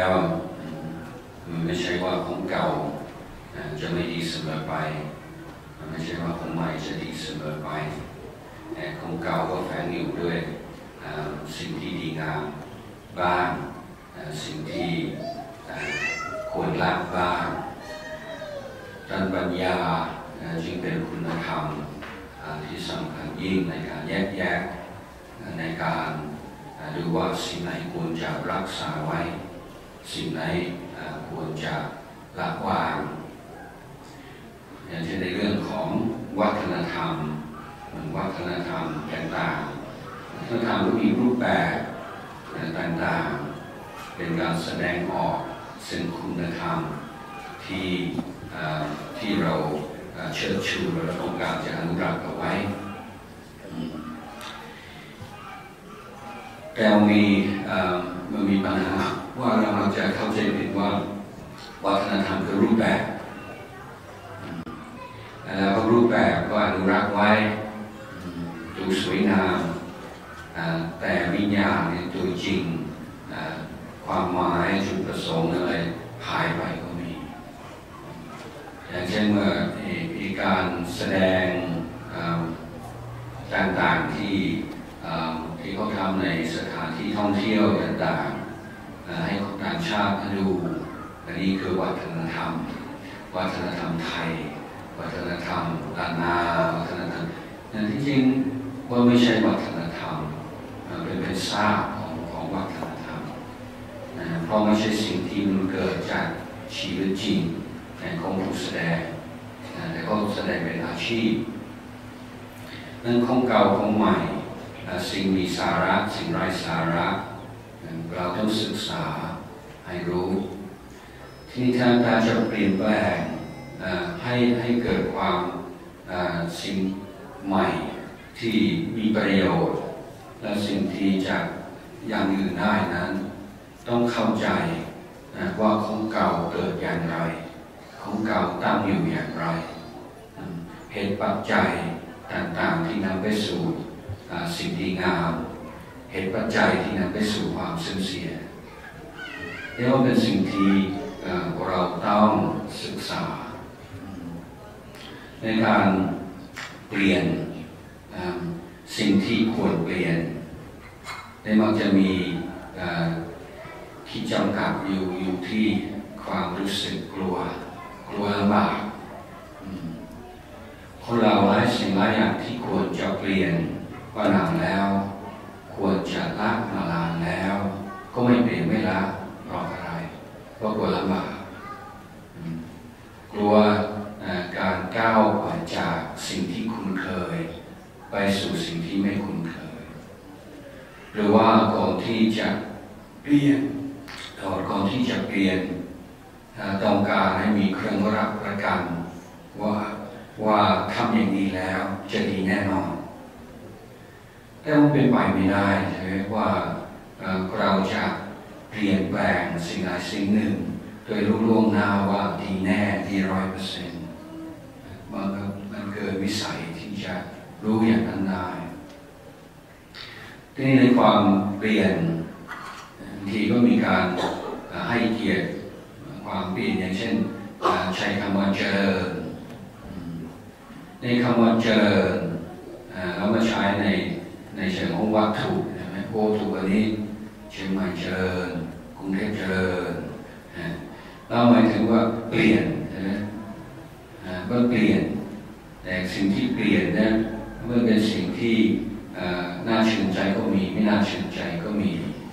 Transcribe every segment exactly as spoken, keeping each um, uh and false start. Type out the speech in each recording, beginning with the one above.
แล้วไม่ใช่ว่าของเก่าจะไม่ดีเสมอไปไม่ใช่ว่าของใหม่จะดีเสมอไปแต่ของเก่าก็แฝงอยู่ด้วยสิ่งที่ดีงามบ้างสิ่งที่ควรละบ้างด้านปัญญาจึงเป็นคุณธรรมที่สำคัญยิ่งในการแยกแยะในการดูว่าสิ่งไหนควรจะรักษาไว้สิ่งไหนควรจะละวางอย่างเช่นในเรื่องของวัฒนธรรมวัฒนธรรมต่างๆวัฒนธรรมก็มีรูปแบบต่างๆเป็นการแสดงออกซึ่งคุณธรรมที่ที่เราเชิดชูและต้องการจะอนุรักษ์เอาไว้แต่มีมันมีปัญหาว่าเราจะเข้าใจผิดว่าวัฒนธรรมคือรูปแบบแล้วรูปแบบก็อนุรักษ์ไว้ดูสวยงามแต่วิญญาณในตัวจริงความหมายจุดประสงค์อะไรหายไปก็มีอย่างเช่นเมื่อมีการแสดงต่างๆที่ที่เขาทำในสถานที่ท่องเที่ยวต่างๆให้ต่างชาติดูอันนี้คือวัฒนธรรมวัฒนธรรมไทยวัฒนธรรมล้านนาวัฒนธรรมแต่ที่จริงว่าไม่ใช่วัฒนธรรมเป็นเป็นซากของของวัฒนธรรมเพราะไม่ใช่สิ่งที่มันเกิดจากชีวิตจริงของผู้แสดงแต่ก็แสดงเป็นอาชีพนั่นของเก่าของใหม่สิ่งมีสาระสิ่งไร้สาระเราต้องศึกษาให้รู้ที่นี่ท่านอาจจะเปลี่ยนแปลงให้ให้เกิดความสิ่งใหม่ที่มีประโยชน์และสิ่งที่จะยังอื่นได้นั้นต้องเข้าใจว่าของเก่าเกิดอย่างไรของเก่าตั้งอยู่อย่างไรเหตุปัจจัยต่างๆที่นำไปสู่สิ่งดีงามเหตุปัจจัยที่นำไปสู่ความเสื่อมเสียเรียกว่าเป็นสิ่งที่เราต้องศึกษาในการเปลี่ยนสิ่งที่ควรเปลี่ยนได้มักจะมีที่จำกัดอยู่อยู่ที่ความรู้สึกกลัวกลัวลำบากคนเราหลายสิ่งหลายอย่างที่ควรจะเปลี่ยนมานานแล้วควรจะละมานานแล้วก็ไม่เปลี่ยนไม่ละเพราะอะไรเพราะกลัวลำบากกลัวการก้าวจากสิ่งที่คุ้นเคยไปสู่สิ่งที่ไม่คุ้นเคยหรือว่าก่อนที่จะเปลี่ยนก่อนที่จะเปลี่ยนต้องการให้มีเครื่องรับประกันว่าว่าทำอย่างนี้แล้วจะดีแน่นอนแต่มันเป็นไปไม่ได้ใช่ไหมว่าเราจะเปลี่ยนแปลงสิ่งใดสิ่งหนึ่งโดยรู้ล่วงหน้าว่าดีแน่ดีร้อยเปอร์เซ็นต์มันมันเกิดวิสัยที่จะรู้อย่างนั้นได้ทีนี้ในความเปลี่ยนบางทีก็มีการให้เกียรติความเปลี่ยนอย่างเช่นใช้คำว่าเจริญในคำว่าเจริญเรามาใช้ในในเชิงของวัตถุใช่ไหมโอ้ถูกอันนี้เชียงใหม่เจริญกรุงเทพเจริญเราหมายถึงว่าเปลี่ยนใช่ไหมว่าเปลี่ยนแต่สิ่งที่เปลี่ยนเนี่ยเมื่อเป็นสิ่งที่น่าชื่นใจก็มีไม่น่าชื่นใจก็มี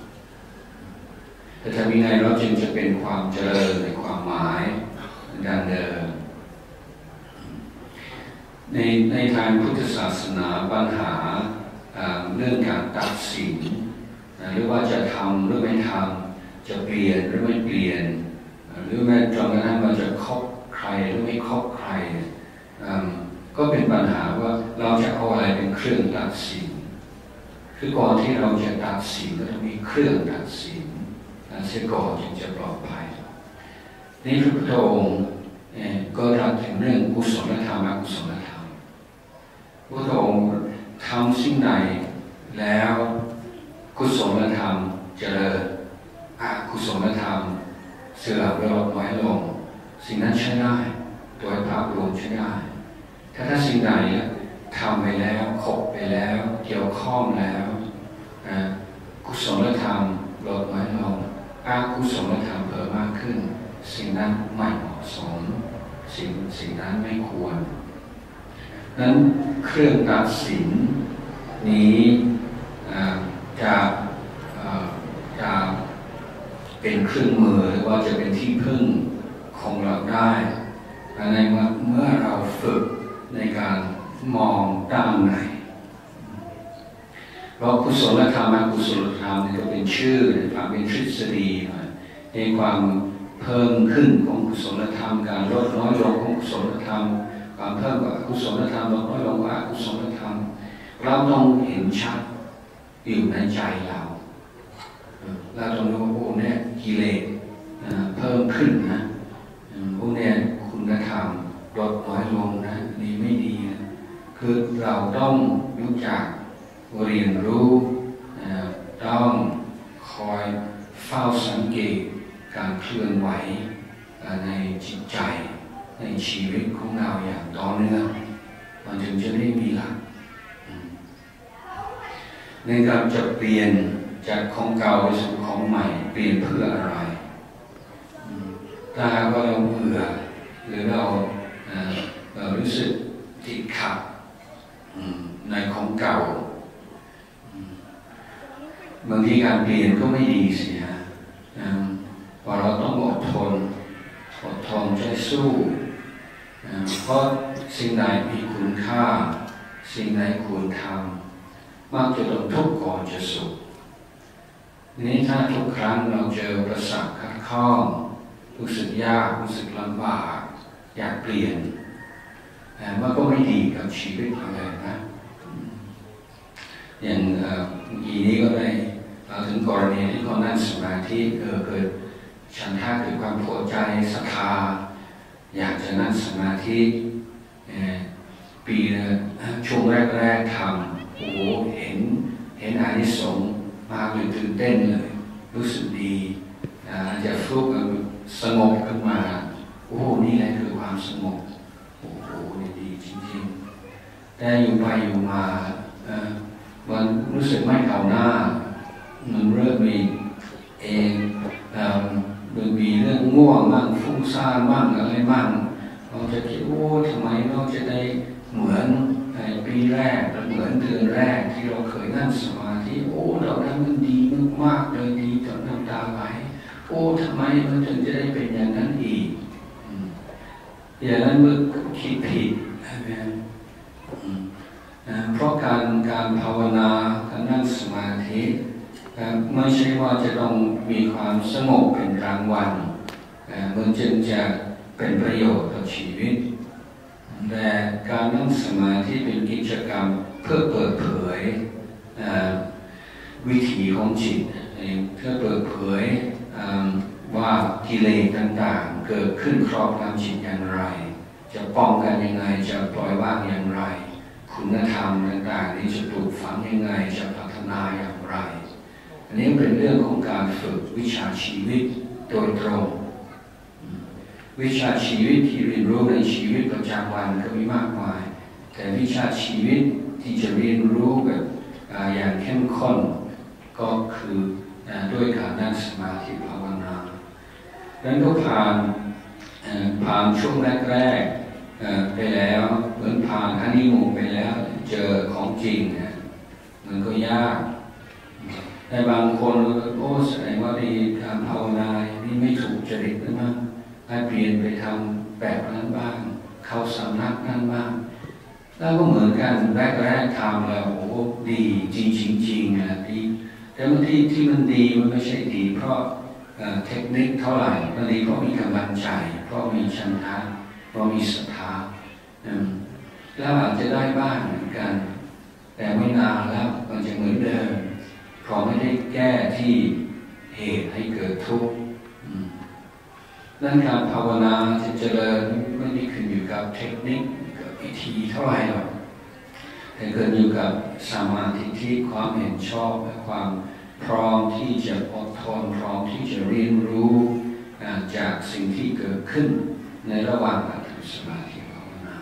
แต่ทำยังไงเราจึงจะเป็นความเจริญในความหมายดั้งเดิมในในทางพุทธศาสนาปัญหาเรื่องการตัดสินหรือว่าจะทำหรือไม่ทำจะเปลี่ยนหรือไม่เปลี่ยนหรือแม้จนกระทั่งว่าจะคบใครหรือไม่คบใครก็เป็นปัญหาว่าเราจะเอาอะไรเป็นเครื่องตัดสินคือก่อนที่เราจะตัดสินเราต้องมีเครื่องตัดสินเสียก่อนจึงจะปลอดภัยนี่พระพุทธองค์ก็ตรัสถึงเรื่องกุศลธรรมอกุศลธรรมพระพุทธองค์ทำสิ่งใดแล้วกุศลธรรมเจริญออกุศลธรรมเสื่อมลดน้อยลงสิ่งนั้นใช้ได้โดยภาพรวมใช้ได้ถ้าถ้าสิ่งใดทำไปแล้วขบไปแล้วเกี่ยวข้องแล้วกุศลธรรมลดน้อยลงอกุศลธรรมเพิ่มมากขึ้นสิ่งนั้นไม่เหมาะสมสิ่งสิ่งนั้นไม่ควรนั้นเครื่องตัดสินนี้จะจะเป็นเครื่องมือหรือว่าจะเป็นที่พึ่งของเราได้ในเมื่อเราฝึกในการมองด้านในเพราะกุศลธรรมอกุศลธรรมนี่ก็เป็นชื่อความเป็นทฤษฎีในความเพิ่มขึ้นของกุศลธรรมการลดน้อยลงของกุศลธรรมความเพิ่มของอกุศลธรรมลดน้อยลงของอกุศลธรรมเราต้องเห็นชัดอยู่ในใจเราเราต้องรู้ว่าพวกนี้กิเลสเพิ่มขึ้นนะพวกนี้คุณธรรมลดน้อยลงนะนี่ไม่ดีนะคือเราต้องรู้จักเรียนรู้ต้องคอยเฝ้าสังเกตการเคลื่อนไหวในจิตใจในชีวิตของเราอย่างต่อเนื่องมันถึงจะได้มีหลักในการจะเปลี่ยนจากของเก่าไปสู่ของใหม่เปลี่ยนเพื่ออะไรถ้าว่าเราเบื่อหรือเราเรารู้สึกติดขัดในของเก่าบางทีการเปลี่ยนก็ไม่ดีสิฮะเพราะเราต้องอดทนอดทนใจสู้เพราะสิ่งใดมีคุณค่าสิ่งใดควรทำมักจะต้องทุกข์ก่อนจะสุขนี้ถ้าทุกครั้งเราเจอประสาทขัดข้องรู้สึกยากรู้สึกลำบากอยากเปลี่ยนมันก็ไม่ดีกับชีวิตเราเลยนะอย่างเมื่อกี้นี้ก็ได้เราถึงกรณีที่เขานั่งสมาธิเกิดเกิดฉันทะเกิดความพอใจศรัทธาอยากจะนั่งสมาธิปีช่วงแรกๆทำโอ้โหเห็นเห็นอานิสงส์มากเลยตื่นเต้นเลยรู้สึกดีจะฟลุกสงบขึ้นมาโอ้โหนี่แหละคือความสงบโอ้โหดีจริงๆแต่อยู่ไปอยู่มามันรู้สึกไม่เข้าหน้ามันเริ่มมีเองมันมีเรื่องง่วงบ้างฟุ้งซ่านบ้างอะไรบ้างเราจะคิดโอ้ทำไมเราจะได้เหมือนในปีแรกเหมือนเดือนแรกที่เราเคยนั่งสมาธิโอ้เราทำมันดีมากเลยดีจนน้ำตาไหลโอ้ทำไมมันถึงจะได้เป็นอย่างนั้นอีกอย่างนั้นเมื่อคิดผิดเพราะการการภาวนาการนั่งสมาธิไม่ใช่ว่าจะต้องมีความสงบเป็นกลางวันมันจึงจะเป็นประโยชน์ต่อชีวิตแต่การนั่งสมาธิเป็นกิจกรรมเพื่อเปิดเผยวิถีของจิตเพื่อเปิดเผยว่ากิเลสต่างๆเกิดขึ้นครอบงำจิตอย่างไรจะป้องกันยังไงจะปล่อยวางอย่างไรคุณธรรมต่างๆนี้จะปลูกฝังยังไงจะพัฒนาอย่างไรอันนี้เป็นเรื่องของการฝึกวิชาชีวิตโดยตรงวิชาชีวิตที่เรียนรู้ในชีวิตประจำวันก็มีมากมายแต่วิชาชีวิตที่จะเรียนรู้แบบอย่างเข้มข้นก็คือด้วยการนั่งสมาธิภาวนานั้นก็ผ่านผ่านช่วงแรกๆไปแล้วเหมือนผ่านฮันนีมูนไปแล้วเจอของจริงมันก็ยากแต่บางคนโอ้แสดงว่าดีการภาวนานี่ไม่ถูกจริตนะมั้งให้เปลี่ยนไปทำแบบนั้นบ้างเข้าสำนักนั้นบ้างแล้วก็เหมือนกันแรกๆทำแล้วโอ้ดีจริงจริงๆนะดีแต่บางทีที่มันดีมันไม่ใช่ดีเพราะเทคนิคเท่าไหร่มันดีเพราะมีกำลังใจเพราะมีชันทะเพราะมีศรัทธาแล้วอาจจะได้บ้างเหมือนกันแต่ไม่นานแล้วมันจะเหมือนเดิมเพราะไม่ได้แก้ที่เหตุให้เกิดทุกข์ด้านการภาวนาจะเจริญไม่ได้ขึ้นอยู่กับเทคนิคกับวิธีเท่าไหร่หรอกแต่ขึ้นอยู่กับสมาธิที่ความเห็นชอบและความพร้อมที่จะอดททนพร้อมที่จะเรียนรู้จากสิ่งที่เกิดขึ้นในระหว่างการทำสมาธิภาวนา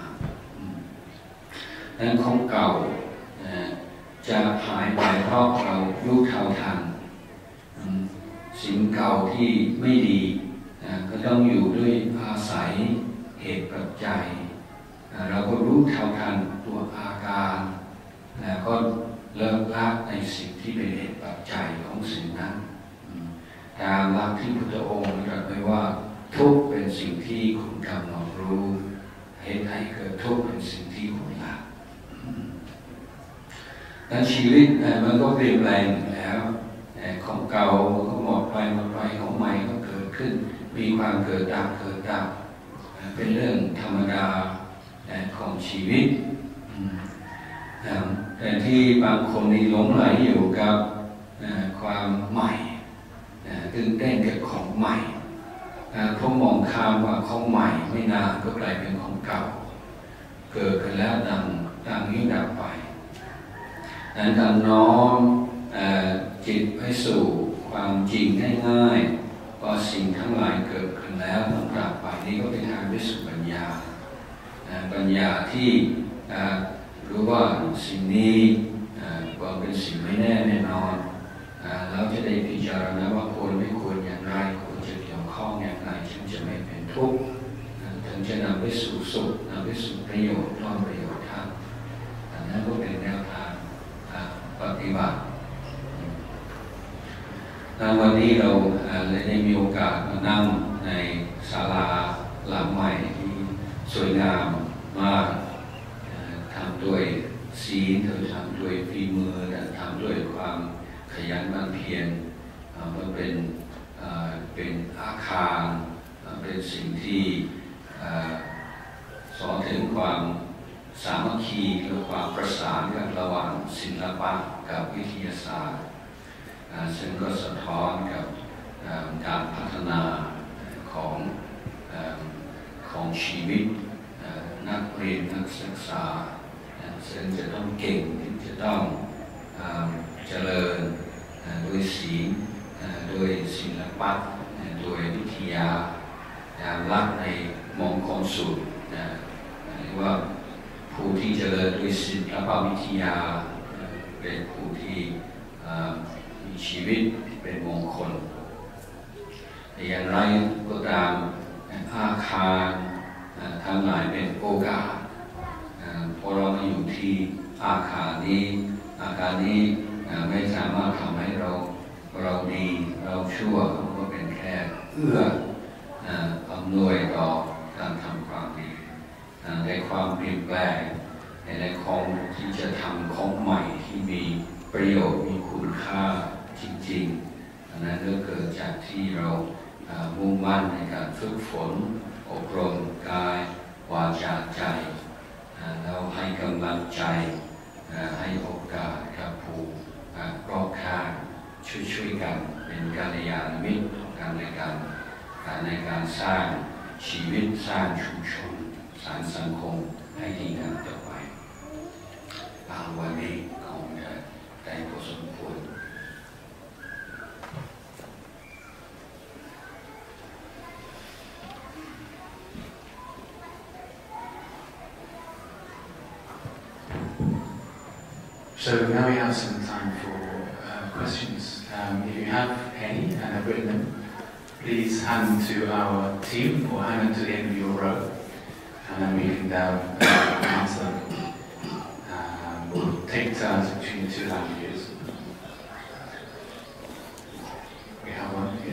ดังนั้นของเก่าจะหายไปเพราะเรารู้เท่าทันสิ่งเก่าที่ไม่ดีก็ต้องอยู่ด้วยอาศัยเหตุปัจจัยเราก็รู้เท่าทันตัวอาการแล้วก็เลิกละในสิ่งที่เป็นเหตุปัจจัยของสิ่งนั้นตามหลักที่พุทธองค์ตรัสไว้ว่าทุกข์เป็นสิ่งที่คุณกำหนดรู้เหตุให้เกิดทุกข์เป็นสิ่งที่คุณละและชีวิตมันก็เปลี่ยนแปลงแล้วของเก่าก็หมดไปหมดไปของใหม่ก็เกิดขึ้นมีความเกิดดับเกิดดับเป็นเรื่องธรรมดาของชีวิตแต่ที่บางคนนี่หลงไหลอยู่กับความใหม่ตื่นเต้นกับของใหม่เพราะมองข้ามว่าของใหม่ไม่นานก็กลายเป็นของเก่าเกิดขึ้นแล้วดังดังนี้ดับไปดังนั้นน้อมจิตให้สู่ความจริงง่ายๆว่าสิ่งทั้งหลายเกิดขึ้นแล้วต้องดับไปนี่ก็เป็นทางวิสุทธิปัญญาปัญญาที่รู้ว่าสิ่งนี้ว่าเป็นสิ่งไม่แน่แน่นอนเราจะได้พิจารณาว่าควรไม่ควรอย่างไรควรจะเกี่ยวข้องอย่างไรจึงจะไม่เป็นทุกข์ถึงจะนำไปสู่สุขนำไปสู่ประโยชน์รอดประโยชน์ครับอันนั้นก็เป็นแนวทางปฏิบัติวันนี้เราได้มีโอกาสมานั่งในศาลาหลังใหม่ที่สวยงามมากทำด้วยศีลทำด้วยฝีมือและทำด้วยความขยันหมั่นเพียรมันเป็นเป็นอาคารเป็นสิ่งที่สอนถึงความสามัคคีหรือความประสานกันระหว่างศิลปะกับวิทยาศาสตร์ซึ่งก็สะท้อนกับการพัฒนาของของชีวิตนักเรียนนักศึกษาซึ่งจะต้องเก่งจะต้องเจริญด้วยศีลด้วยศิลปะด้วยวิทยาลักในมงคลสูตรเรียกว่าผู้ที่เจริญด้วยศิลปะวิทยาเป็นผู้ที่มีชีวิตเป็นมงคลอย่างไรก็ตามอาคารทั้งหลายเป็นโอกาสพอเรามาอยู่ที่อาคารนี้อาคารนี้ไม่สามารถทำให้เราเราดีเราชั่วก็เป็นแค่เอื้ออำนวยต่อการทำความดีในความเปลี่ยนแปลงในของที่จะทำของใหม่ที่มีประโยชน์มีคุณค่าจริงๆอันนั้นก็เกิดจากที่เรามุ่งมั่นในการฝึกฝนอบรมกายวาจาใจแล้วให้กำลังใจให้โอกาสกับผู้รอบข้างช่วยๆกันเป็นกัลยาณมิตรกันในการในการสร้างชีวิตสร้างชุมชนสร้างสังคมให้ดีงามต่อไปวันนี้คงจะได้พอสมควร So now we have some time for uh, questions. Um, if you have any and have written them, please hand to our team or hand them to the end of your row, and then we can now uh, answer them. Um, we'll take turns between the two languages. We have one here.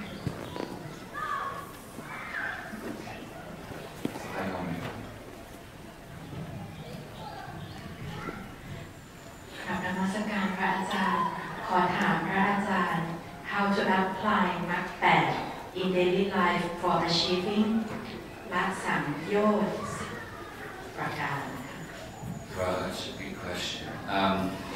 How to apply Mach แปด in daily life for achieving ละสังโยชน์ประการ Well, that's a big question. Um,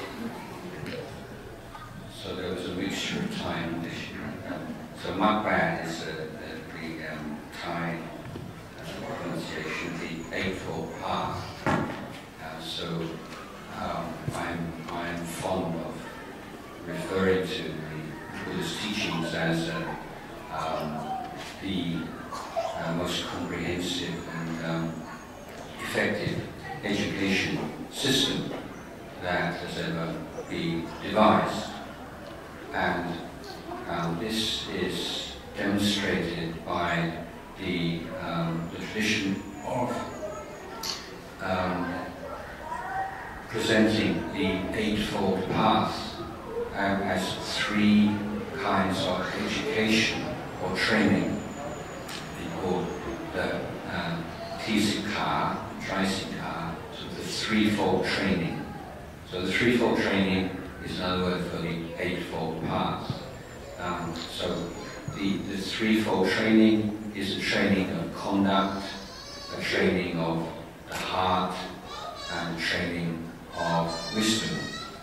so there was a mixture of time this year. Um, so Mach แปด is a, a, the um, Thai uh, pronunciation, the Eightfold Path. Uh, so um, I'm, I'm fond of referring to Buddhist teachings as a, um, the uh, most comprehensive and um, effective education system that has ever been devised. And um, this is demonstrated by the, um, the tradition of um, presenting the Eightfold Path um, as three kinds of education or training. They call the um, Tisika, Trisika, so the threefold training. So the threefold training is another word for the Eightfold Path. Um, so the, the threefold training is a training of conduct, a training of the heart, and a training of wisdom.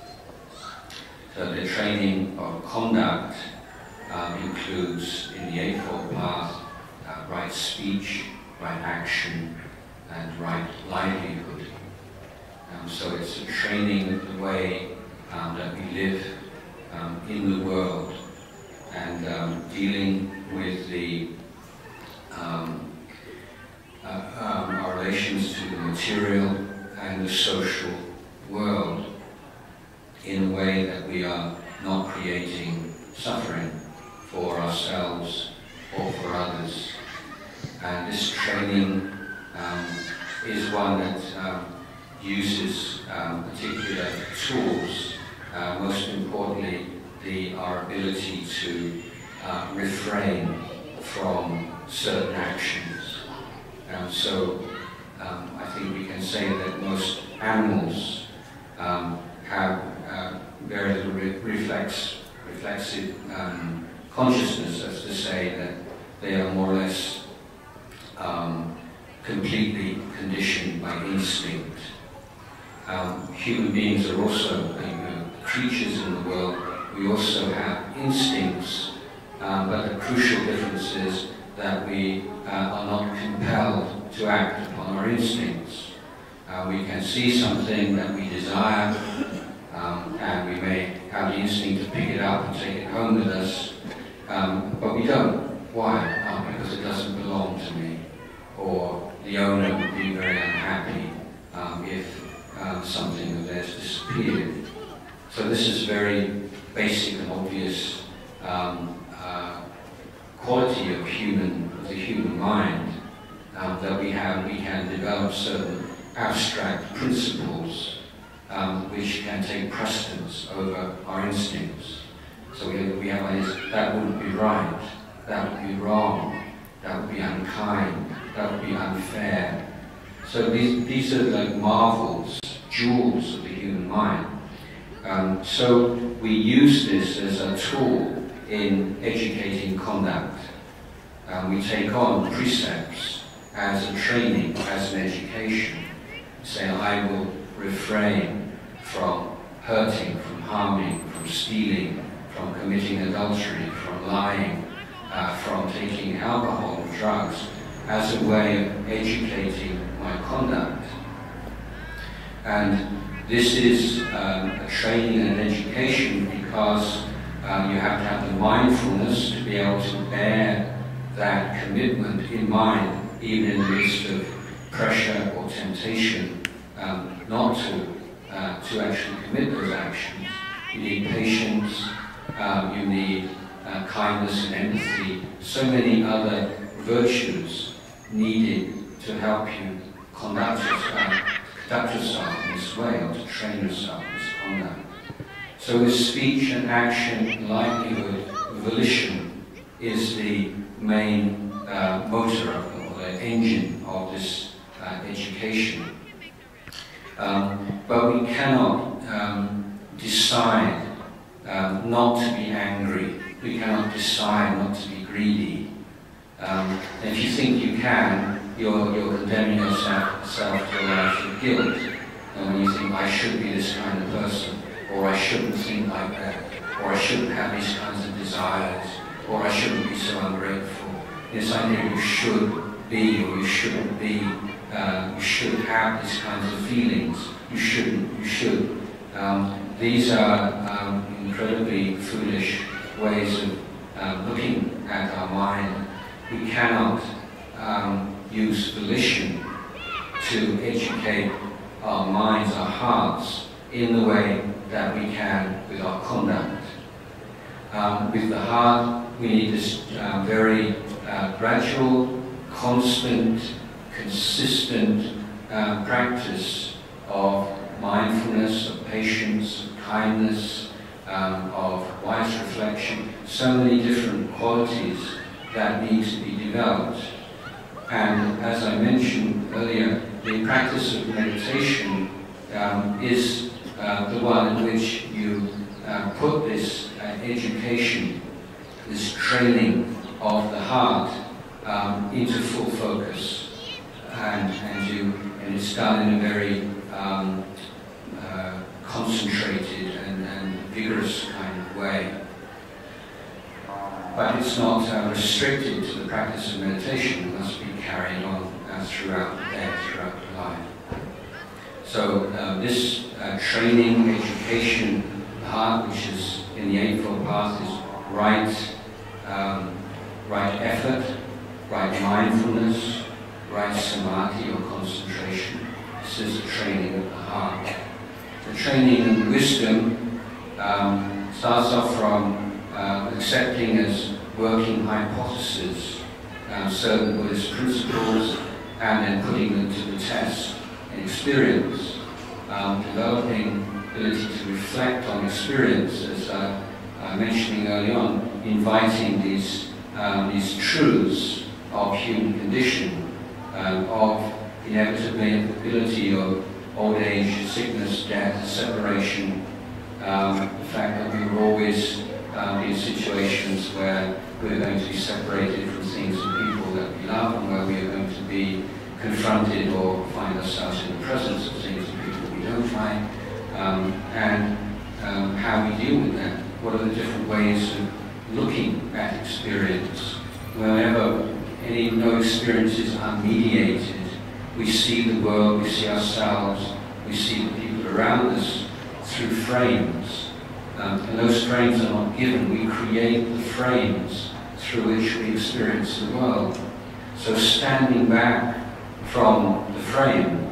So the training of conduct um, includes, in the Eightfold Path, uh, right speech, right action, and right livelihood. Um, so it's a training of the way um, that we live um, in the world, and um, dealing with the um, uh, um, our relations to the material and the social world in a way that we are not creating suffering for ourselves or for others. And this training um, is one that um, uses um, particular tools, uh, most importantly the, our ability to uh, refrain from certain actions. Um, so um, I think we can say that most animals um, have uh, very little re reflex, reflexive um, consciousness, as to say that they are more or less um, completely conditioned by instinct. Um, human beings are also you know, creatures in the world. We also have instincts, um, but the crucial difference is that we uh, are not compelled to act upon our instincts. Uh, we can see something that we desire, um, and we may have the instinct to pick it up and take it home with us, um, but we don't. Why? Uh, because it doesn't belong to me, or the owner would be very unhappy um, if um, something of theirs disappeared. So this is very basic and obvious um, uh, quality of human, of the human mind, um, that we have. We can develop certain abstract principles um, which can take precedence over our instincts. So we, we have ideas, that wouldn't be right, that would be wrong, that would be unkind, that would be unfair. So these, these are like marvels, jewels of the human mind. Um, so we use this as a tool in educating conduct. Um, we take on precepts as a training, as an education. Say, I will refrain from hurting, from harming, from stealing, from committing adultery, from lying, uh, from taking alcohol or drugs, as a way of educating my conduct. And this is um, a training and an education because um, you have to have the mindfulness to be able to bear that commitment in mind, even in the midst of pressure or temptation, um, not to, uh, to actually commit those actions. You need patience, um, you need uh, kindness and empathy, so many other virtues needed to help you conduct yourself, conduct yourself in this way, or to train yourself in this conduct. So with speech and action, livelihood, volition is the main uh, motor of, or the engine of this uh, education. Um, but we cannot um, decide um, not to be angry. We cannot decide not to be greedy. Um, and if you think you can, you're, you're condemning yourself, yourself to a life of guilt. And when you think, I should be this kind of person, or I shouldn't think like that, or I shouldn't have these kinds of desires, or I shouldn't be so ungrateful. This idea you should be or you shouldn't be, uh, you should have these kinds of feelings, you shouldn't, you should. Um, these are um, incredibly foolish ways of um, looking at our mind, we cannot um, use volition to educate our minds, our hearts, in the way that we can with our conduct. Um, with the heart, we need this uh, very uh, gradual, constant, consistent uh, practice of mindfulness, of patience, of kindness, um, of wise reflection, so many different qualities that need to be developed. And as I mentioned earlier, the practice of meditation um, is uh, the one in which you uh, put this uh, education, this training of the heart um, into full focus, and, and, you, and it's done in a very um, uh, concentrated and, and vigorous kind of way. But it's not uh, restricted to the practice of meditation. It must be carried on uh, throughout the day, throughout the life. So uh, this uh, training, education, the heart, which is in the Eightfold Path, is right, um, right effort, right mindfulness, right samadhi or concentration. This is the training of the heart. The training in wisdom um, starts off from Uh, accepting as working hypotheses uh, certain Buddhist principles and then putting them to the test in experience, um, developing ability to reflect on experience, as uh, uh, mentioning early on, inviting these, um, these truths of human condition, um, of inevitability of old age, sickness, death, separation, um, the fact that we were always Um, in situations where we're going to be separated from things and people that we love, and where we are going to be confronted or find ourselves in the presence of things and people we don't like, um, and um, how we deal with that. What are the different ways of looking at experience? Whenever any no experiences are mediated, we see the world, we see ourselves, we see the people around us through frames. Um, and those frames are not given. We create the frames through which we experience the world. So standing back from the frame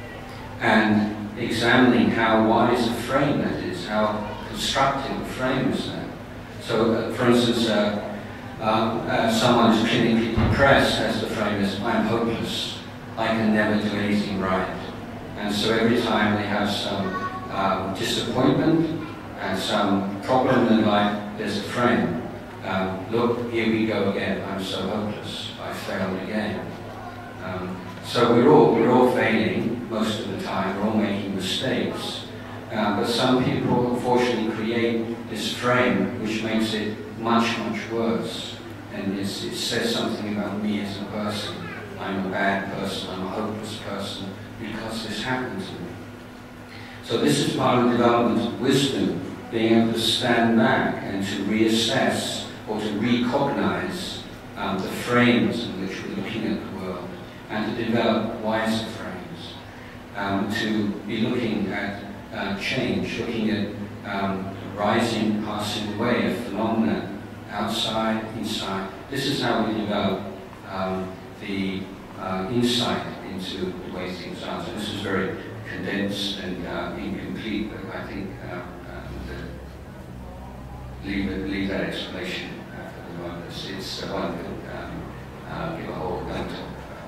and examining how wise a frame that is, how constructive a frame is that. So, uh, for instance, uh, um, uh, someone who's clinically depressed has the frame as, I'm hopeless, I can never do anything right. And so every time they have some um, disappointment, and some problem in life, there's a frame. Um, look, here we go again. I'm so hopeless. I failed again. Um, so we're all we're all failing most of the time. We're all making mistakes. Uh, but some people, unfortunately, create this frame which makes it much much worse. And it's, it says something about me as a person. I'm a bad person. I'm a hopeless person because this happened to me. So this is part of the development of wisdom. Being able to stand back and to reassess or to recognize um, the frames in which we're looking at the world, and to develop wiser frames, um, to be looking at uh, change, looking at um, rising, passing away of phenomena outside, inside. This is how we develop um, the uh, insight into the way things are. So this is very condensed and uh, incomplete, but I think uh, Leave, it, leave that explanation uh, for the moment. It's, it's uh, one that um, uh, give a whole don't talk about.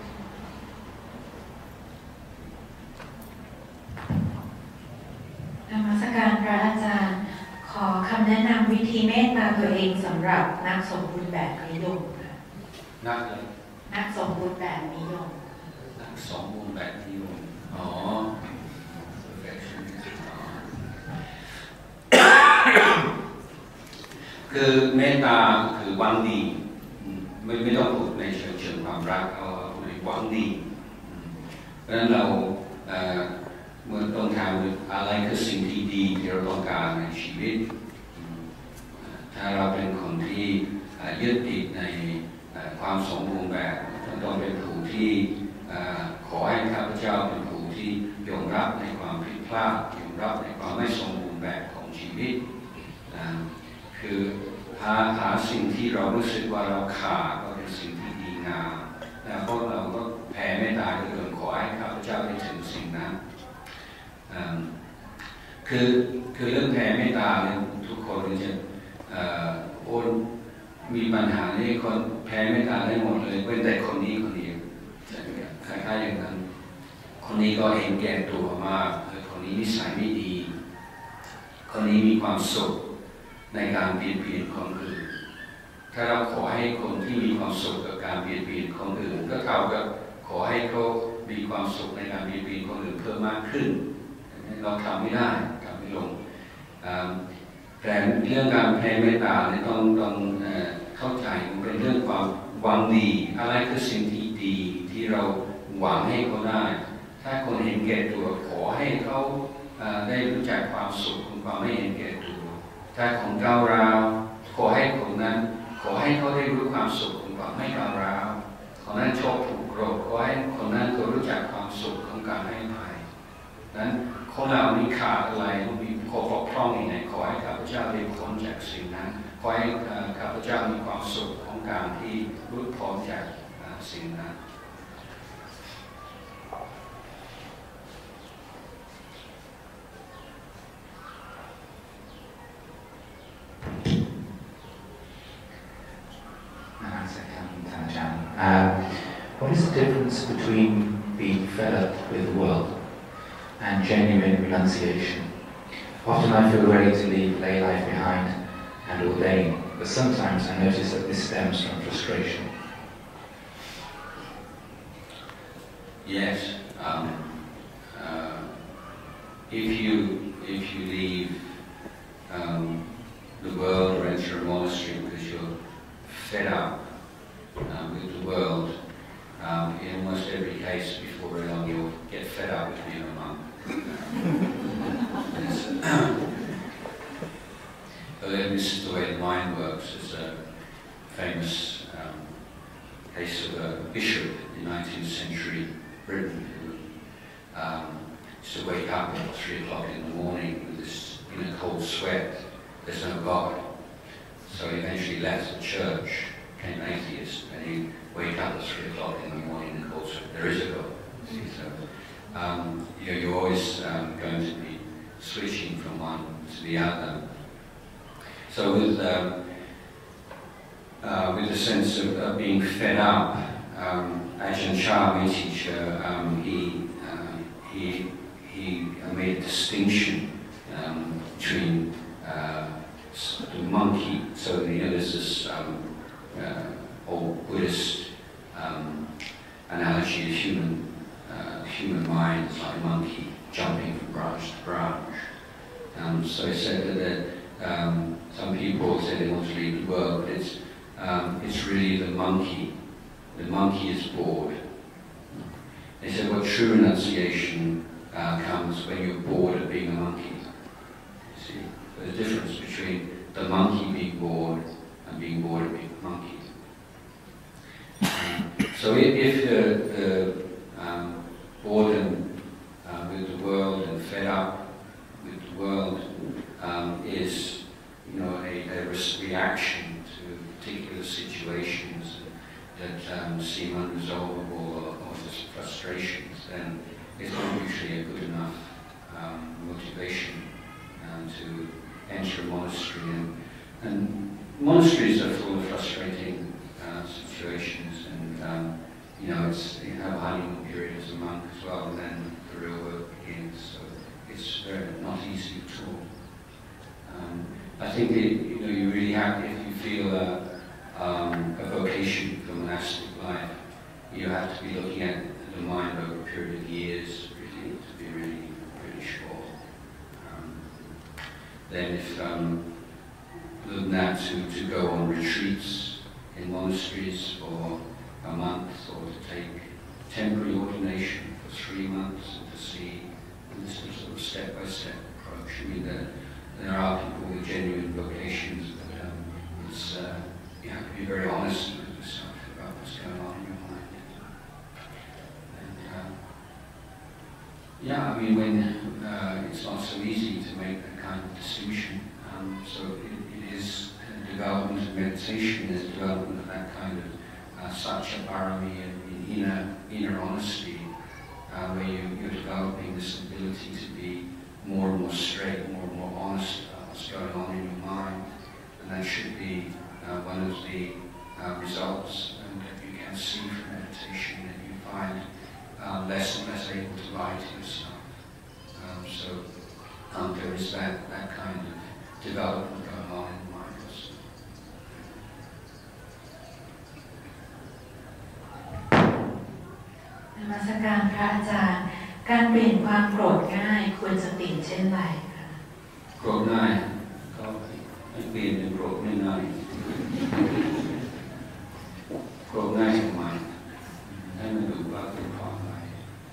นมัสการพระอาจารย์ขอคำแนะนำวิธีเมตตาตัวเองสำหรับนักสมบูรณ์แบบนิยมค่ะนักเลยนักสมบูรณ์แบบนิยมนักสมบูรณ์แบบนิยมอ๋อคือเมตตาคือหวังดีไม่ไม่ต้องพูดในเชิงเชิงความรักเอาในหวังดีเพราะฉะนั้นเราเมื่อต้องทำอะไรคือสิ่งที่ดีที่เราต้องการในชีวิตถ้าเราเป็นคนที่ยึดติดในความสมบูรณ์แบบต้องเป็นผู้ที่ขอให้ข้าพเจ้าเป็นผู้ที่ยอมรับในความผิดพลาดยอมรับในความไม่สมบูรณ์แบบของชีวิตคือหาหาสิ่งที่เรารู้สึกว่าเราขาดก็เป็นสิ่งที่ดีงามแล้วพวกเราก็แผ่เมตตาด้วยกันขอให้ข้าพเจ้าได้ถึงสิ่งนั้นคือคือเรื่องแผ่เมตตาเนี่ยทุกคนจะโอนมีปัญหาที่คนแผ่เมตตาได้หมดเลยเว้นแต่คนนี้คนเดียวคล้ายๆอย่างนั้นคนนี้ก็เห็นแก่ตัวมากคนนี้นิสัยไม่ดีคนนี้มีความสุขในการเปลี่ยนเปลี่ยนคนอื่นถ้าเราขอให้คนที่มีความสุขกับการเปลี่ยนเปลี่ยนคนอื่นก็เท่ากับขอให้เขามีความสุขในการเปลี่ยนเปลี่ยนคนอื่นเพิ่มมากขึ้นเราทำไม่ได้ทำไม่ลงแต่เรื่องการแผ่เมตตาเนี่ยต้องต้องเข้าใจมันเป็นเรื่องความหวังดีอะไรคือสิ่งที่ดีที่เราหวังให้เขาได้ถ้าคนเห็นแก่ตัวขอให้เขาได้รู้จักความสุขของความไม่เห็นแก่ตัวถ้าของก้าวร้าวขอให้คนนั้นขอให้เขาได้รู้ความสุขของความไม่ก้าวร้าวคนนั้นชอบถูกโกรธขอให้คนนั้นเขารู้จักความสุขของการให้อภัยนั้นคนเรามีขาดอะไรมีข้อบกพร่องอย่างไรขอให้ข้าพเจ้าได้พ้นจากสิ่งนั้นขอให้ข้าพเจ้ามีความสุขของการที่หลุดพ้นจากสิ่งนั้น Uh, what is the difference between being fed up with the world and genuine renunciation? Often I feel ready to leave lay life behind and ordain, but sometimes I notice that this stems from frustration. Yes, um, uh, if you if you leave um, the world or enter a monastery because you're fed up um, with the world, um, in almost every case before very long you'll get fed up with being a monk. But then this is the way the mind works. There's a famous um, case of a bishop in nineteenth century Britain who um, used to wake up at three o'clock in the morning with this in a cold sweat. There's no God. So he eventually left the church, became atheist, and he'd wake up at three o'clock in the morning in a cold sweat. There is a God. See, so um, you know, you're always um, going to be switching from one to the other. So with um, uh, with the sense of, of being fed up, um, Ajahn Chah, my teacher, um, he uh, he he made a distinction um, between uh, the monkey. So you know, there's this um, uh, old Buddhist um, analogy of human uh, human mind is like a monkey jumping from branch to branch. Um, so he said that. that Um, some people say they want to leave the world, but it's, um, it's really the monkey. The monkey is bored. They said what true renunciation uh, comes when you're bored of being a monkey. You see, there's a difference between the monkey being bored and being bored of being a monkey. Um, so if, if the, the um, boredom uh, with the world and fed up with the world Um, is, you know, a, a reaction to particular situations that um, seem unresolvable or, or just frustrations, then it's not usually a good enough um, motivation um, to enter a monastery. And, and monasteries are full of frustrating uh, situations, and um, you know, it's you have a honeymoon period as a monk as well, and then the real work begins. So it's very not easy at all. Um, I think that, you know, you really have, if you feel a, um, a vocation for monastic life, you have to be looking at the mind over a period of years, really, to be really, really sure. Um, then if um, than that, to, to go on retreats in monasteries for a month, or to take temporary ordination for three months, and to see this sort of step-by-step approach. I mean, that there are people with genuine vocations, but um, it's, uh, you have to be very honest with yourself about what's going on in your mind. And, uh, yeah, I mean, when uh, it's not so easy to make that kind of distinction, um, so it, it is a development in meditation is development of that kind of uh, satya parami and inner, inner honesty, uh, where you, you're developing this ability to be more and more straight, more and more honest about what's going on in your mind. And that should be uh, one of the uh, results and that you can see from meditation, that you find uh, less and less able to lie to yourself. Um, so um, there is that, that kind of development going on in the mind also. นมัสการพระอาจารย์การเปลี่ยนความโกรธง่ายควรจะเปลี่ยนเช่นไรคะโกรธง่ายก็ให้เปลี่ยนเป็นโกรธไม่ง่ายโกรธง่ายทำไมให้มาดูว่าเป็นเพราะอะไร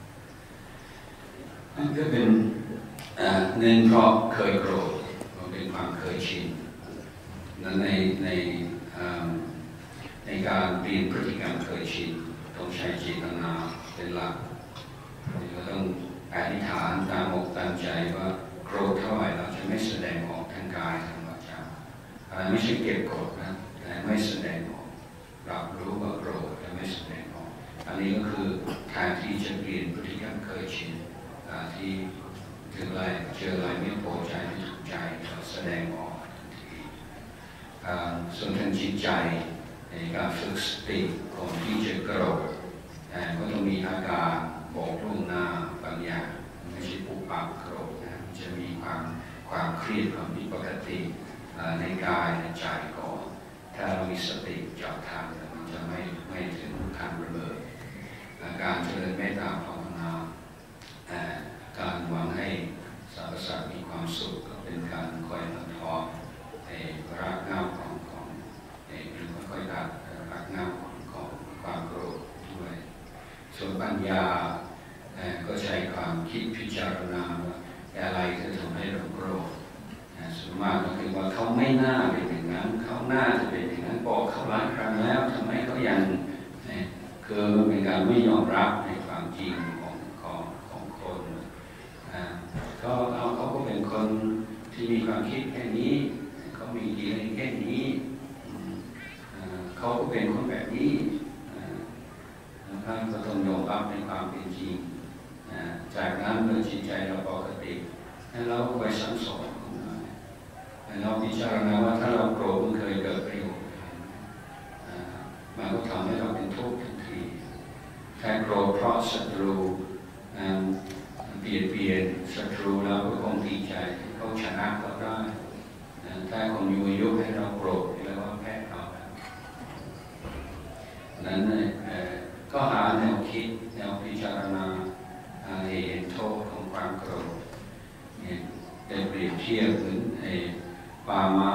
มันก็เป็นหนึ่งเพราะเคยโกรธมันเป็นความเคยชินนั้นในในในการเปลี่ยนพฤติกรรมเคยชินต้องใช้เจตนาเป็นหลักเราต้องอธิษฐานตามอกตามใจว่าโกรธเท่าไหร่เราจะไม่แสดงออกทางกายทางวาจาไม่ใช่เก็บกดนะแต่ไม่แสดงออกรับรู้ว่าโกรธแต่ไม่แสดงออกอันนี้ก็คือทางที่จะเปลี่ยนพฤติกรรมเคยชินที่ถึงอะไรเจออะไรไม่พอใจไม่ถูกใจเราแสดงออกทันทีส่วนทางจิตใจในการฝึกสติก่อนที่จะโกรธก็ต้องมีอาการบอกล่วงหน้าบางอย่างไม่ใช่ปุ๊บปั๊บโกรธนะมันจะมีความความเครียดความผิดปกติในกายในใจก่อนถ้าเรามีสติจับทันมันจะไม่ไม่ถึงขั้นระเบิดการเจริญเมตตาภาวนาการหวังให้สรรพสัตว์มีความสุขก็เป็นการคอยบันทอนรักเงาของของหรือค่อยๆดัดรักเงาของของความโกรธด้วยส่วนปัญญาก็ใช้ความคิดพิจารณาว่าอะไรที่ทำให้เราโกรธส่วนมากก็คือว่าเขาไม่น่าเป็นอย่างนั้นเขาน่าจะเป็นอย่างนั้นบอกเขาหลายครั้งแล้วทำไมเขายังคือมันเป็นการไม่ยอมรับในความจริงของของของคนก็เขาเขาก็เป็นคนที่มีความคิดแค่นี้เขามีดีอะไรแค่นี้เขาก็เป็นคนแบบนี้ท่านก็ต้องยอมรับในความเป็นจริงจากนั้นเมื่อจิตใจเราปกติแล้วเราก็ไปสั่งสอนเราพิจารณาว่าถ้าเราโกรธมันเคยเกิดประโยชน์มันก็ทำให้เราเป็นทุกข์ทันทีถ้าโกรธเพราะศัตรูเปลี่ยนเปลี่ยนศัตรูเราก็คงดีใจเขาชนะเราได้ถ้าคนอยู่ยุให้เราโกรธแล้วว่าแพ้เขานั้นก็หาแนวคิดแนวพิจารณาเห็นโทษของความโกรธได้เปรียบเทียบเหมือนป่าไม้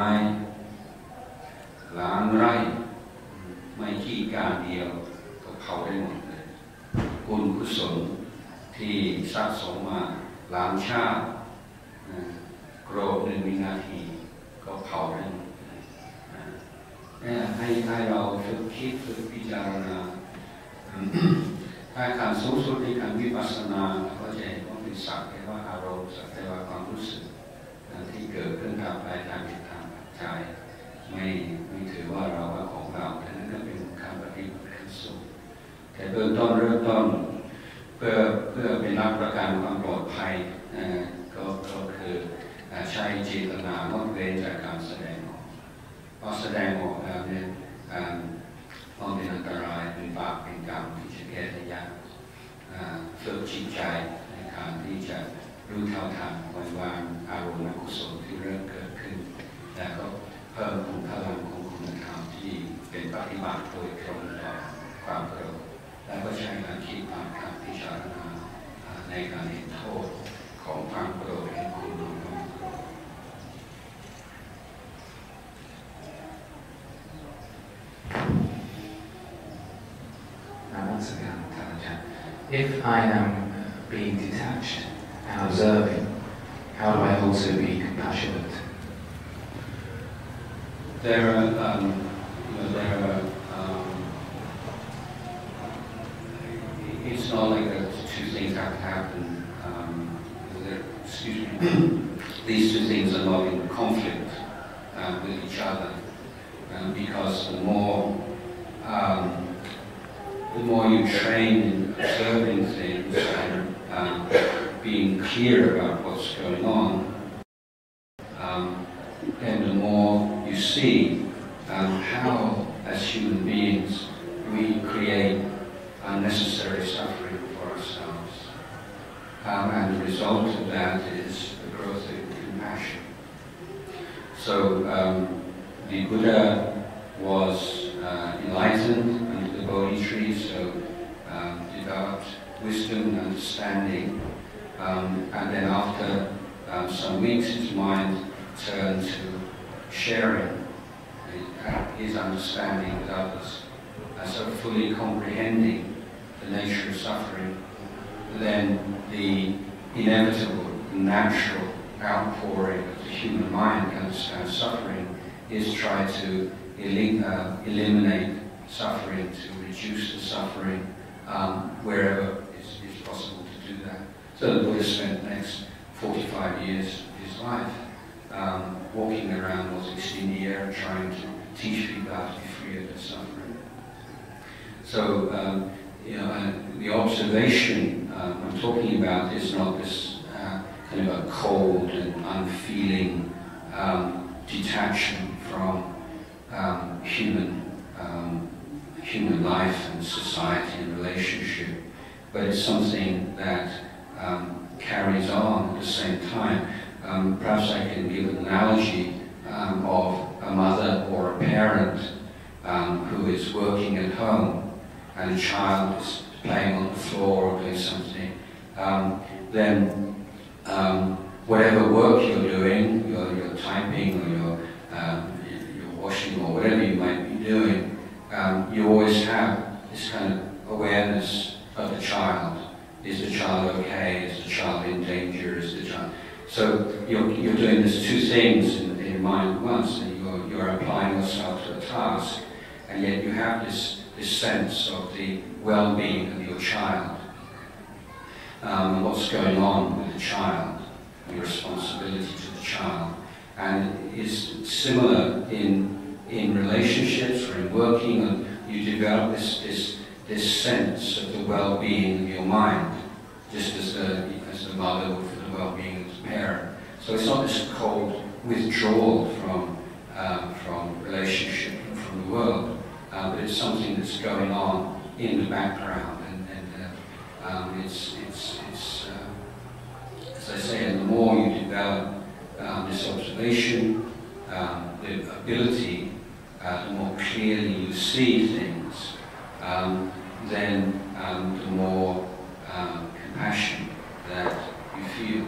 ล้างไร่ไม่ขี้การเดียวก็เผาได้หมดเลยบุญกุศลที่สะสมมาล้างชาติโกรธหนึ่งวินาทีก็เผาได้หมดให้ให้เราฝึกคิดฝึกพิจารณาถ้าการสูงสุดในการวิปัสสนาก็จะเห็นว่าเป็นสักแต่ว่าอารมณ์สักแต่ว่าความรู้สึกที่เกิดขึ้นทางกายทางจิตทางใจไม่ไม่ถือว่าเราว่าของเราแต่นั้นก็เป็นการปฏิบัติขั้นสูงแต่เบื้องต้นเริ่มต้นเพื่อเพื่อเป็นรับประกันความปลอดภัยก็ก็คือใช้เจตนางดเว้นจากการแสดงออกพอแสดงออกแล้วเนี่ยมันเป็นอันตรายเป็นบาปเป็นกรรมที่จะแก้ได้ยากฝึกจิตใจในการที่จะรู้เท่าทันวันวางอารมณ์อกุศลที่เริ่มเกิดขึ้นแล้วก็เพิ่มคุณพลังของคุณธรรมที่เป็นปฏิบัติโดยตรงต่อความโกรธแล้วก็ใช้การคิดตามการพิจารณาในการเห็นโทษของความโกรธเห็นคุณของความโกรธ Once again, if I am being detached and observing, how do I also be compassionate? There are, um, you know, there are, um, it's not like the two things have to happen. Um, excuse me. These two things are not in conflict uh, with each other. Um, because the more um, the more you train in observing things and um, being clear about what's going on, um, then the more you see um, how, as human beings, we create unnecessary suffering for ourselves. Um, and the result of that is the growth of compassion. So um, the Buddha was uh, enlightened under the Bodhi tree, so um, developed wisdom and understanding. Um, and then after um, some weeks, his mind turned to sharing his understanding with others. And so fully comprehending the nature of suffering, then the inevitable, natural outpouring of the human mind to understand suffering is try to elim uh, eliminate suffering, to reduce the suffering um, wherever it's, it's possible to do that. So the Buddha spent the next forty-five years of his life um, walking around Northeast India trying to teach people how to be free of their suffering. So, um, you know, and the observation um, I'm talking about is not this uh, kind of a cold and unfeeling um, detachment from um, human um, human life and society and relationship, but it's something that um, carries on at the same time. Um, perhaps I can give an analogy um, of a mother or a parent um, who is working at home and a child is playing on the floor or doing something. Um, then um, whatever work you're doing, you're, you're typing or you're, um, you're washing or whatever you might be doing, um, you always have this kind of awareness of the child. Is the child okay? Is the child in danger? Is the child... So you're, you're doing these two things in, in your mind at once, and you're, you're applying yourself to a task, and yet you have this, this sense of the well-being of your child, um, what's going on with the child, your responsibility to the child. And it's similar in, in relationships or in working, and you develop this, this, this sense of the well-being of your mind, just as the, as the mother would for the well-being of the parent. So it's not this cold withdrawal from, um, from relationship and from the world, uh, but it's something that's going on in the background, and, and uh, um, it's, it's, it's uh, as I say, and the more you develop um, this observation, um, the ability, uh, the more clearly you see things, um, then um, the more um, compassion that you feel.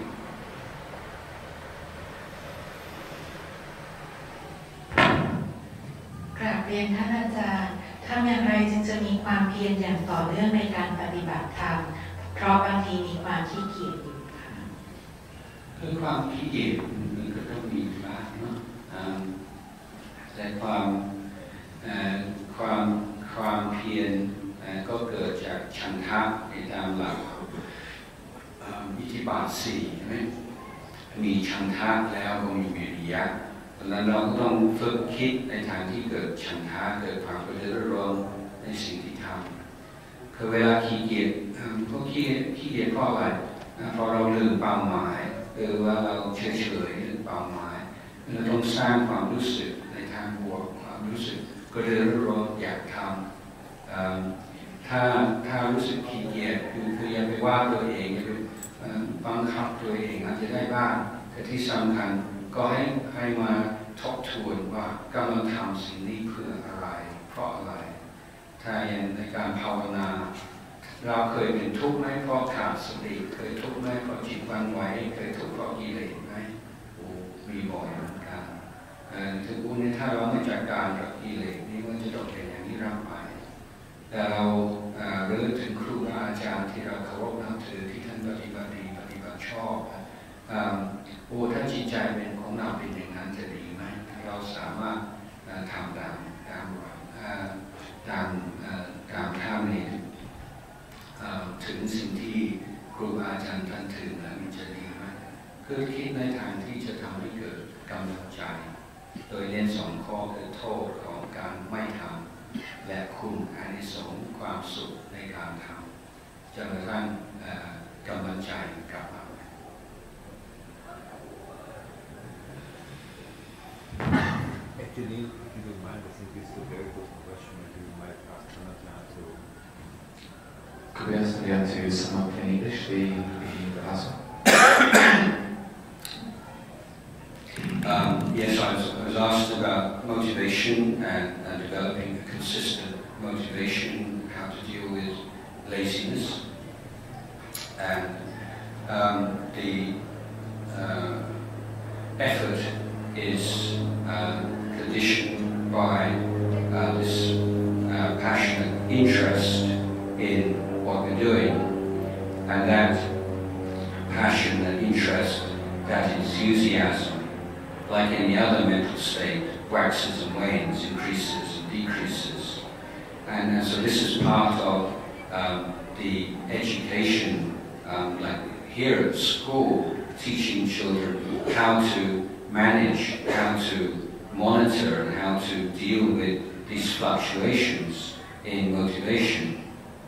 กราบเรียนท่านอาจารย์ทำอย่างไรจึงจะมีความเพียรอย่างต่อเนื่องในการปฏิบัติธรรมเพราะบางทีมีความขี้เกียจอยู่ค่ะคือความขี้เกียจมันก็ต้องมีบ้างเนาะแต่ความความความเพียรก็เกิดจากฉันทะในตามหลักอิทธิบาทสี่ใช่ไหมมีฉันทะแล้วก็มีวิริยะดังนั้นเราก็ต้องฝึกคิดในทางที่เกิดฉันทะเกิดความกระตือรือร้นในสิ่งที่ทำคือเวลาขี้เกียจก็ขี้ขี้เกียจเพราะอะไรเพราะเราลืมเป้าหมายหรือว่าเราเฉยเฉยลืมเป้าหมายเราต้องสร้างความรู้สึกในทางบวกความรู้สึกกระตือรือร้นอยากทำถ้าถ้ารู้สึกขี้เกียจคือคืออย่าไปว่าตัวเองอย่าไปบังคับตัวเองอาจจะได้บ้างแต่ที่สำคัญก็ให้ให้มาทบทวนว่ากำลังทำสิ่งนี้เพื่ออะไรเพราะอะไรถ้าอย่างในการภาวนาเราเคยเป็นทุกข์ไหมเพราะขาดสติเคยทุกข์ไหมเพราะจิตวันไหวเคยทุกข์เพราะกิเลสไหมโอ้มีบ่อยเหมือนกันถึงวันนี้ถ้าเราไม่จัดการกับกิเลสนี่มันจะต้องเป็นอย่างนี้รับไปแต่เราเรื่อถึงครูอาจารย์ที่เราเคารพนับถือที่ท่านปฏิบัติดีปฏิบัติชอบโอ้ถ้าจิตใจเป็นของเราเป็นอย่างนั้นจะดีไหมเราสามารถทำตามตามตามตามท่านี้ถึงสิ่งที่ครูอาจารย์ท่านถึงแล้วมันจะดีไหมคือคิดในทางที่จะทำให้เกิดกำลังใจโดยเน้นสองข้อคือโทษของการไม่ทำและคุณอานิสงส์ความสุขในการทำจนกระทั่งกำลังใจกลับมา Actually, if you don't mind, I think it's a very good question. Maybe you might ask Jonathan to. Could we ask Leon to sum up in English the the last one? Um, yes, I was, I was asked about motivation and, and developing a consistent motivation, how to deal with laziness, and um, the uh, effort is uh, conditioned by uh, this uh, passionate interest in what we're doing, and that passion, that interest, that enthusiasm, like any other mental state, waxes and wanes, increases and decreases. And, and so this is part of um, the education, um, like here at school, teaching children how to manage, how to monitor, and how to deal with these fluctuations in motivation.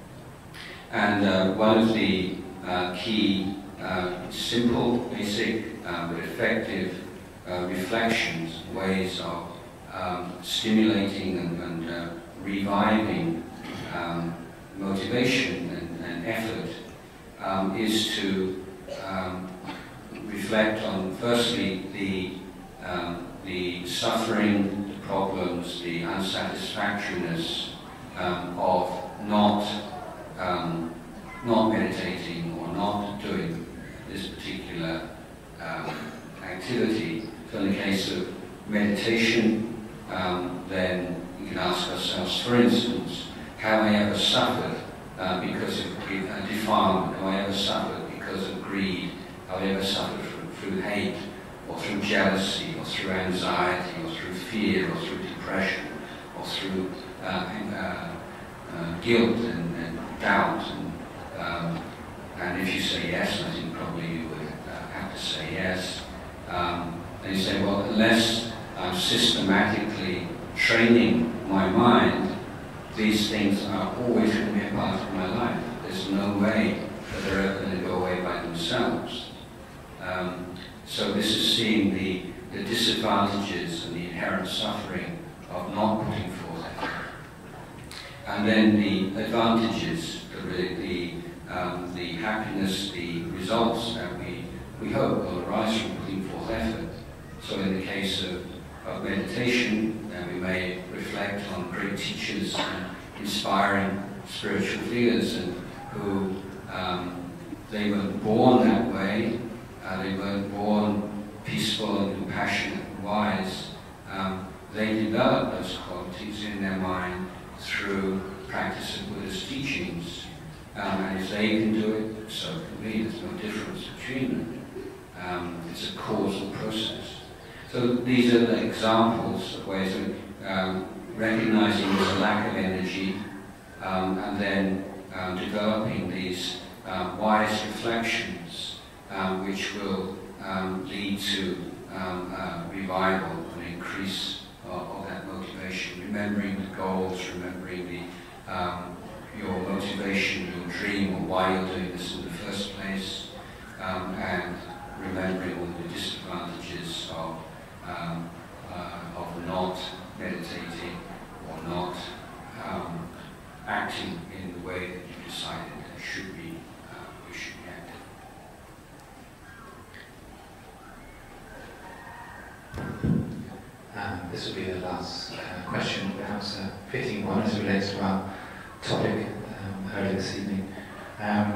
And uh, one of the uh, key, uh, simple, basic, uh, but effective Uh, reflections, ways of um, stimulating and, and uh, reviving um, motivation and, and effort um, is to um, reflect on, firstly, the, um, the suffering, the problems, the unsatisfactoriness um, of not, um, not meditating or not doing this particular um, activity. So in the case of meditation, um, then we can ask ourselves, for instance, have I ever suffered uh, because of uh, defilement? Have I ever suffered because of greed? Have I ever suffered from, through hate, or through jealousy, or through anxiety, or through fear, or through depression, or through uh, uh, uh, guilt and, and doubt? And, um, and if you say yes, I think probably you would uh, have to say yes. Um, and you say, well, unless I'm systematically training my mind, these things are always going to be a part of my life. There's no way that they're ever going to go away by themselves. Um, so this is seeing the, the disadvantages and the inherent suffering of not putting forth effort. And then the advantages, the, the, um, the happiness, the results that we we hope will arise from putting forth effort. So in the case of, of meditation, uh, we may reflect on great teachers and inspiring spiritual figures and who um, they weren't born that way, uh, they weren't born peaceful and compassionate and wise. Um, they developed those qualities in their mind through practice of Buddha's teachings. Um, and if they can do it, so can we. There's no difference between them. Um, it's a causal process. So these are the examples of ways of um, recognizing there's a lack of energy um, and then um, developing these uh, wise reflections um, which will um, lead to um, uh, revival and increase of, of that motivation. Remembering the goals, remembering the, um, your motivation, your dream, or why you're doing this in the first place, um, and remembering all the disadvantages of, um, uh, of not meditating or not um, acting in the way that you decided it should be, uh, you should be acting. Um, this will be the last uh, question, perhaps a fitting one as it relates to our topic um, earlier this evening. Um,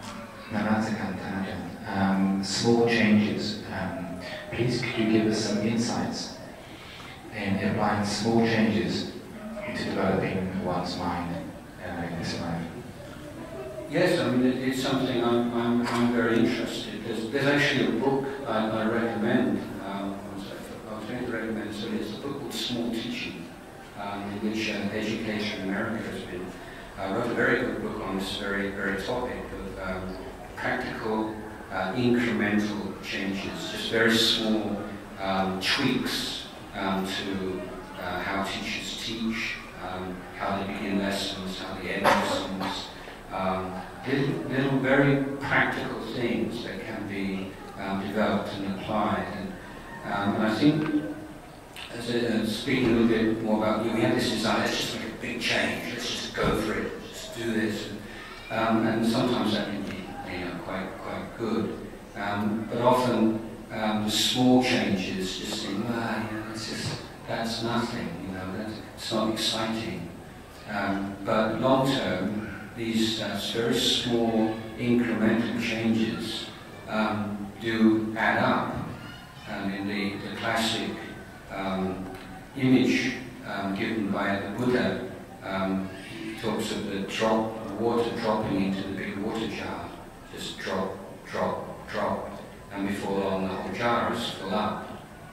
Um, small changes. Um, please could you give us some insights in applying small changes into developing one's mind uh, in this life? Yes, I mean it, it's something I'm, I'm, I'm very interested. There's, there's actually a book I, I recommend. Um, I, was, I was going to recommend so it's a book called Small Teaching, um, in which an educator in America has been uh, wrote a very good book on this very very topic of um, practical, uh, incremental changes, just very small um, tweaks um, to uh, how teachers teach, um, how they begin lessons, how they end lessons, um, little, little very practical things that can be um, developed and applied. And, um, and I think, as a, uh, speaking a little bit more about you, we have this desire, let's just make a big change, let's just go for it, just do this. And, um, and sometimes that can be, you know, quite, quite good. Um, but often um, the small changes just seem, ah, you know, it's just, that's nothing, you know, that's, it's not exciting. Um, but long term, these uh, very small incremental changes um, do add up. And in the, the classic um, image um, given by the Buddha, um, he talks of the drop of water dropping into the big water jar, just drop, drop, drop, and before long the whole jar is full up.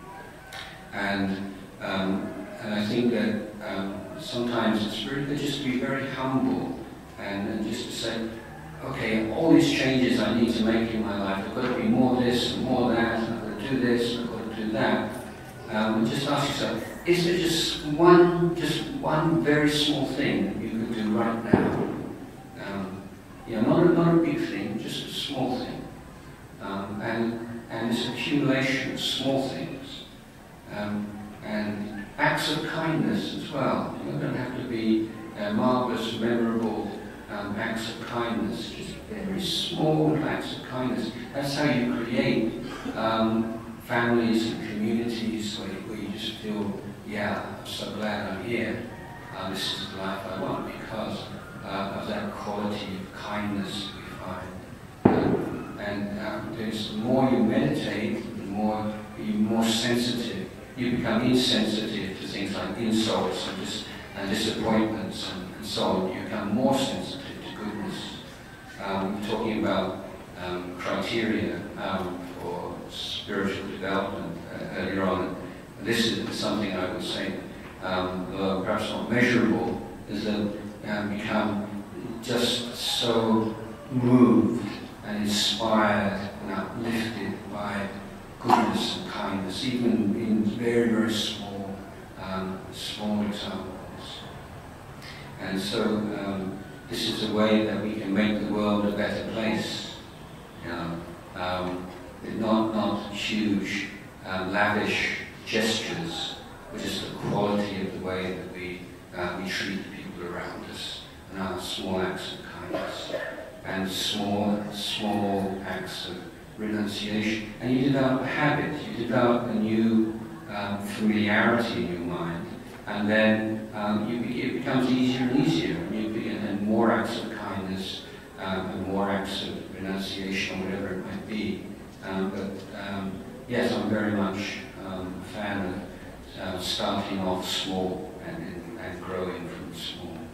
And, um, and I think that um, sometimes it's really good just to be very humble and, and just to say, okay, all these changes I need to make in my life, I've got to be more this and more that, and I've got to do this and I've got to do that. Um, and just ask yourself, is there just one, just one very small thing that you could do right now? Um, you know, not a, not a big thing, just a small thing. Um, and, and this accumulation of small things. Um, and acts of kindness as well. You know, don't have to be uh, marvelous, memorable um, acts of kindness, just very small acts of kindness. That's how you create um, families and communities where, where you just feel, yeah, I'm so glad I'm here. Uh, this is the life I want because uh, of that quality of kindness we find. Um, and um, there's, the more you meditate, the more you're more sensitive. You become insensitive to things like insults and, dis and disappointments and, and so on. You become more sensitive to goodness. Um, we're talking about um, criteria um, for spiritual development uh, earlier on. This is something I would say, um, though perhaps not measurable, is that um, become just so moved and inspired and uplifted by goodness and kindness, even in very, very small, um, small examples. And so um, this is a way that we can make the world a better place. You know, um, not not huge, um, lavish gestures, but just the quality of the way that we uh, we treat the people around us, and our small acts of kindness, and small small acts of renunciation. And you develop a habit, you develop a new um, familiarity in your mind, and then um, you be, it becomes easier and easier, and you begin and more acts of kindness um, and more acts of renunciation, or whatever it might be. Um, but um, yes, I'm very much um, a fan of uh, starting off small and, and, and growing from small.